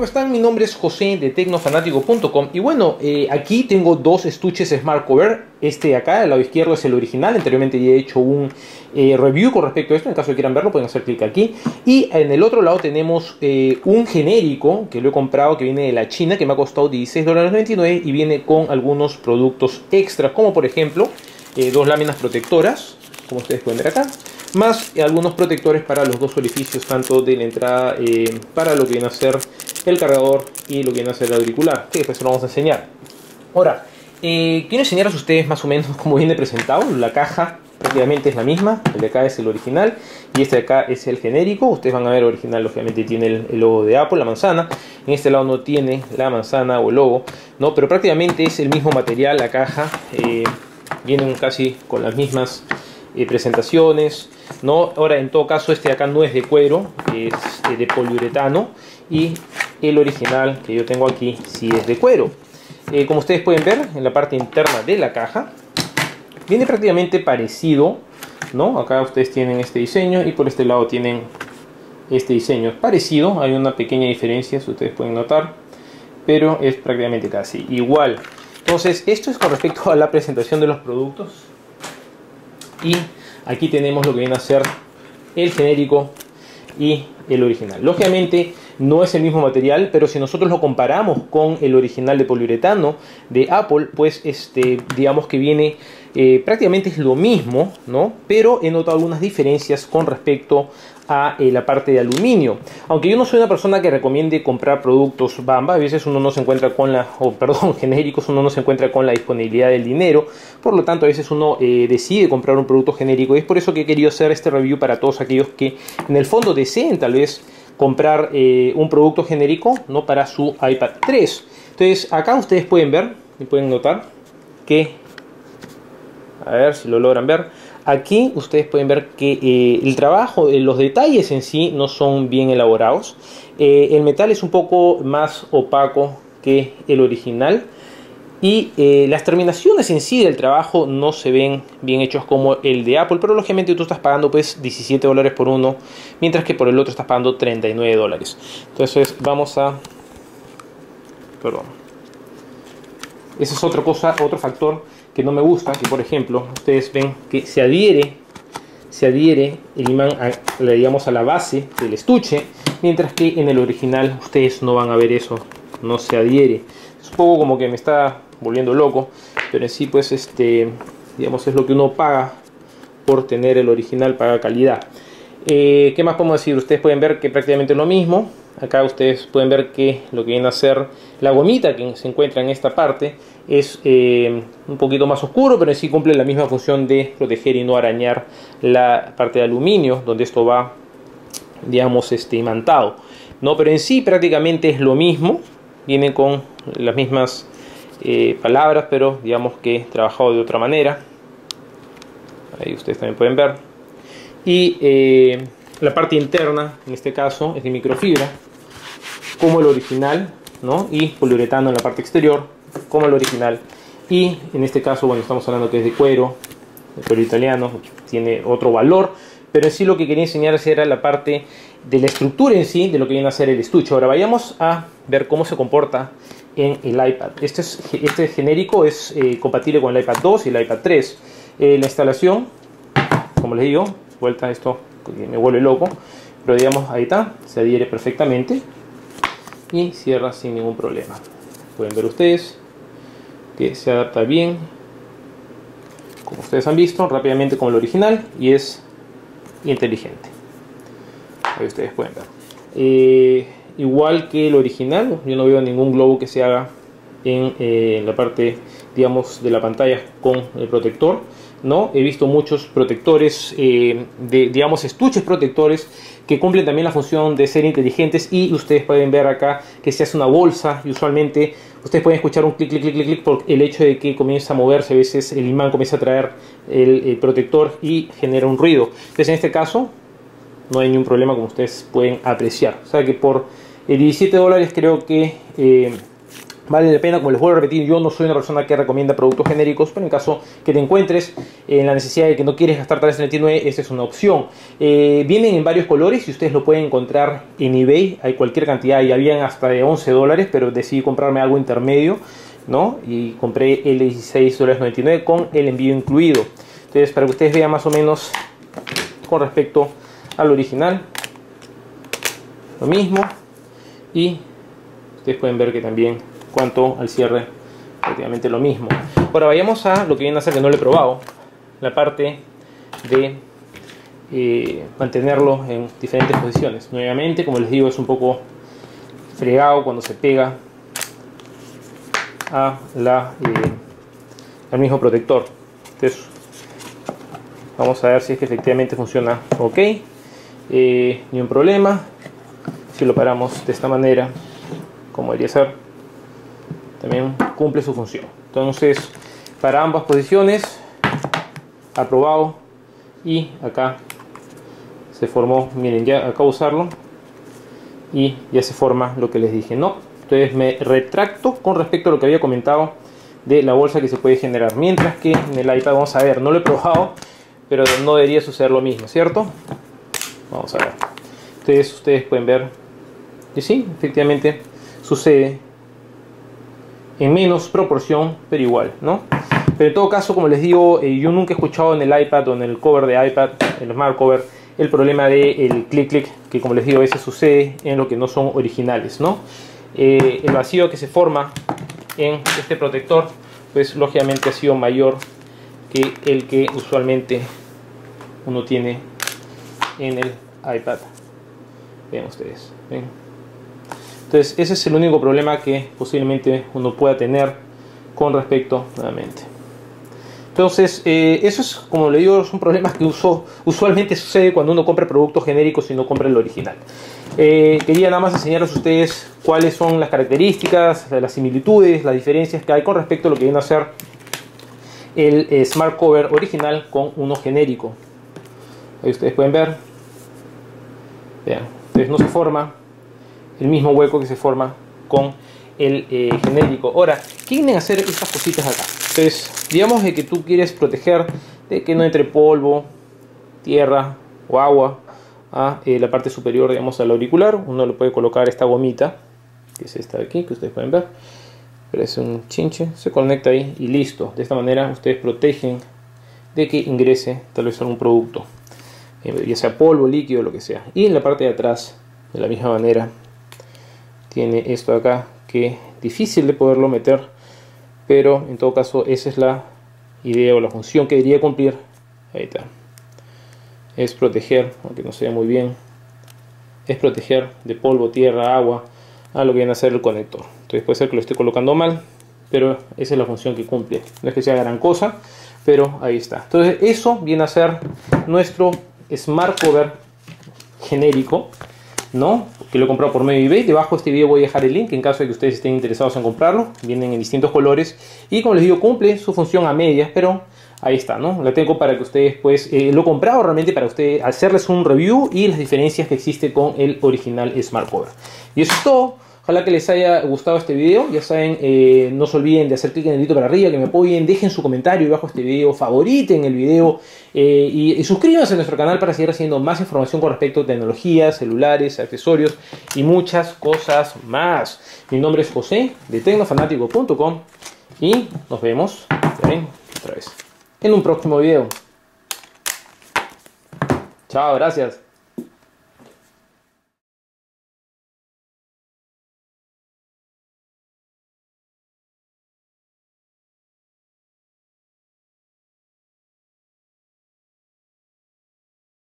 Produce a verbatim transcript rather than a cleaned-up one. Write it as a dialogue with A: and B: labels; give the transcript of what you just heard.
A: ¿cómo están? Mi nombre es José de tecnofanático punto com y bueno, eh, aquí tengo dos estuches Smart Cover. Este de acá, al lado izquierdo, es el original. Anteriormente ya he hecho un eh, review con respecto a esto. En caso de que quieran verlo, pueden hacer clic aquí. Y en el otro lado tenemos eh, un genérico que lo he comprado, que viene de la China, que me ha costado dieciséis dólares noventa y nueve y viene con algunos productos extras, como por ejemplo eh, dos láminas protectoras, como ustedes pueden ver acá, más algunos protectores para los dos orificios, tanto de la entrada eh, para lo que viene a ser el cargador y lo que viene a ser el auricular, que después lo vamos a enseñar. Ahora, eh, quiero enseñarles a ustedes más o menos cómo viene presentado. La caja prácticamente es la misma, el de acá es el original y este de acá es el genérico. Ustedes van a ver, el original obviamente tiene el, el logo de Apple, la manzana. En este lado no tiene la manzana o el logo, ¿no? Pero prácticamente es el mismo material, la caja. Eh, vienen casi con las mismas eh, presentaciones, ¿no? Ahora, en todo caso, este de acá no es de cuero, es eh, de poliuretano, y el original que yo tengo aquí sí es de cuero. Eh, como ustedes pueden ver, en la parte interna de la caja viene prácticamente parecido, ¿no? Acá ustedes tienen este diseño y por este lado tienen este diseño. Es parecido, hay una pequeña diferencia, si ustedes pueden notar, pero es prácticamente casi igual. Entonces, esto es con respecto a la presentación de los productos. Y aquí tenemos lo que viene a ser el genérico y el original. Lógicamente no es el mismo material, pero si nosotros lo comparamos con el original de poliuretano de Apple, pues este, digamos que viene eh, prácticamente es lo mismo, ¿no? Pero he notado algunas diferencias con respecto a eh, la parte de aluminio. Aunque yo no soy una persona que recomiende comprar productos Bamba, a veces uno no se encuentra con la, o perdón, genéricos, uno no se encuentra con la disponibilidad del dinero, por lo tanto a veces uno eh, decide comprar un producto genérico, y es por eso que he querido hacer este review para todos aquellos que en el fondo deseen tal vez comprar eh, un producto genérico, ¿no? Para su iPad tres. Entonces acá ustedes pueden ver y pueden notar que, a ver si lo logran ver, aquí ustedes pueden ver que eh, el trabajo, eh, los detalles en sí no son bien elaborados. Eh, el metal es un poco más opaco que el original. Y eh, las terminaciones en sí del trabajo no se ven bien hechos como el de Apple, pero lógicamente tú estás pagando pues diecisiete dólares por uno, mientras que por el otro estás pagando treinta y nueve dólares. Entonces vamos a... Perdón. Esa es otra cosa, otro factor que no me gusta, que por ejemplo ustedes ven que se adhiere, se adhiere el imán a, digamos, a la base del estuche, mientras que en el original ustedes no van a ver eso, no se adhiere. Es un poco como que me está volviendo loco, pero en sí pues este, digamos, es lo que uno paga por tener el original, paga calidad. Eh, ¿qué más podemos decir? Ustedes pueden ver que prácticamente es lo mismo. Acá ustedes pueden ver que lo que viene a ser la gomita que se encuentra en esta parte es eh, un poquito más oscuro, pero en sí cumple la misma función de proteger y no arañar la parte de aluminio donde esto va, digamos, este, imantado, ¿no? Pero en sí prácticamente es lo mismo, viene con las mismas eh, palabras, pero digamos que trabajado de otra manera. Ahí ustedes también pueden ver. Y eh, la parte interna, en este caso, es de microfibra, como el original, ¿no? Y poliuretano en la parte exterior, como el original. Y en este caso, bueno, estamos hablando que es de cuero, de cuero italiano, tiene otro valor. Pero en sí lo que quería enseñarles era la parte de la estructura en sí, de lo que viene a ser el estuche. Ahora vayamos a ver cómo se comporta en el iPad. Este, es, este genérico es eh, compatible con el iPad dos y el iPad tres. Eh, la instalación, como les digo, vuelta esto, me vuelve loco, pero digamos, ahí está, se adhiere perfectamente y cierra sin ningún problema. Pueden ver ustedes que se adapta bien, como ustedes han visto, rápidamente como el original, y es inteligente. Ahí ustedes pueden ver. Eh, igual que el original, yo no veo ningún globo que se haga en, eh, en la parte, digamos, de la pantalla con el protector, ¿no? He visto muchos protectores, eh, de, digamos, estuches protectores que cumplen también la función de ser inteligentes, y ustedes pueden ver acá que se hace una bolsa y usualmente ustedes pueden escuchar un clic, clic, clic, clic, clic por el hecho de que comienza a moverse. A veces el imán comienza a traer el, el protector y genera un ruido. Entonces en este caso no hay ningún problema, como ustedes pueden apreciar. O sea que por diecisiete dólares creo que eh, Vale la pena. Como les vuelvo a repetir, yo no soy una persona que recomienda productos genéricos, pero en caso que te encuentres en la necesidad de que no quieres gastar trescientos noventa y nueve, esta es una opción. Eh, vienen en varios colores y ustedes lo pueden encontrar en eBay. Hay cualquier cantidad y habían hasta de once dólares, pero decidí comprarme algo intermedio, ¿no? Y compré el dieciséis dólares noventa y nueve con el envío incluido. Entonces, para que ustedes vean más o menos con respecto al original, lo mismo. Y ustedes pueden ver que también, cuanto al cierre, prácticamente lo mismo. Ahora vayamos a lo que viene a ser, que no lo he probado, la parte de eh, mantenerlo en diferentes posiciones. Nuevamente, como les digo, es un poco fregado cuando se pega a la, eh, al mismo protector. Entonces vamos a ver si es que efectivamente funciona ok. Eh, ni un problema. Si lo paramos de esta manera, como debería ser, también cumple su función. Entonces, para ambas posiciones, aprobado. Y acá se formó, miren, ya acabo de usarlo y ya se forma lo que les dije, ¿no? Entonces me retracto con respecto a lo que había comentado de la bolsa que se puede generar. Mientras que en el iPad, vamos a ver, no lo he probado, pero no debería suceder lo mismo, ¿cierto? Vamos a ver. Entonces ustedes pueden ver que sí, efectivamente sucede en menos proporción, pero igual, ¿no? Pero en todo caso, como les digo, eh, yo nunca he escuchado en el iPad o en el cover de iPad, el Smart Cover, el problema del clic clic, que como les digo a veces sucede en lo que no son originales, ¿no? Eh, el vacío que se forma en este protector, pues lógicamente ha sido mayor que el que usualmente uno tiene en el iPad. Vean ustedes, ¿ven? Entonces ese es el único problema que posiblemente uno pueda tener con respecto nuevamente. Entonces eh, eso es, como le digo, son problemas que uso, usualmente sucede cuando uno compra productos genéricos y no compra el original. Eh, quería nada más enseñarles a ustedes cuáles son las características, las similitudes, las diferencias que hay con respecto a lo que viene a ser el eh, Smart Cover original con uno genérico. Ahí ustedes pueden ver. Vean, entonces no se forma el mismo hueco que se forma con el eh, genérico. Ahora, ¿qué vienen a hacer estas cositas acá? Entonces, digamos de que tú quieres proteger de que no entre polvo, tierra o agua a eh, la parte superior, digamos, al auricular. Uno le puede colocar esta gomita, que es esta de aquí, que ustedes pueden ver. Pero es un chinche, se conecta ahí y listo. De esta manera ustedes protegen de que ingrese tal vez algún producto, eh, ya sea polvo, líquido, lo que sea. Y en la parte de atrás, de la misma manera, tiene esto de acá, que es difícil de poderlo meter, pero en todo caso esa es la idea o la función que debería cumplir. Ahí está, es proteger, aunque no se ve muy bien, es proteger de polvo, tierra, agua a lo que viene a ser el conector. Entonces puede ser que lo esté colocando mal, pero esa es la función que cumple. No es que sea gran cosa, pero ahí está. Entonces eso viene a ser nuestro Smart Cover genérico, ¿no? Que lo he comprado por medio de eBay. Debajo de este video voy a dejar el link en caso de que ustedes estén interesados en comprarlo. Vienen en distintos colores y, como les digo, cumple su función a medias, pero ahí está, ¿no? La tengo para que ustedes, pues, eh, lo he comprado realmente para ustedes hacerles un review y las diferencias que existe con el original Smart Cover. Y eso es todo. Ojalá que les haya gustado este video. Ya saben, eh, no se olviden de hacer clic en el dedito para arriba, que me apoyen, dejen su comentario debajo de este video, favoriten el video eh, y, y suscríbanse a nuestro canal para seguir haciendo más información con respecto a tecnologías, celulares, accesorios y muchas cosas más. Mi nombre es José de tecnofanático punto com y nos vemos, ya ven, otra vez en un próximo video. Chao, gracias.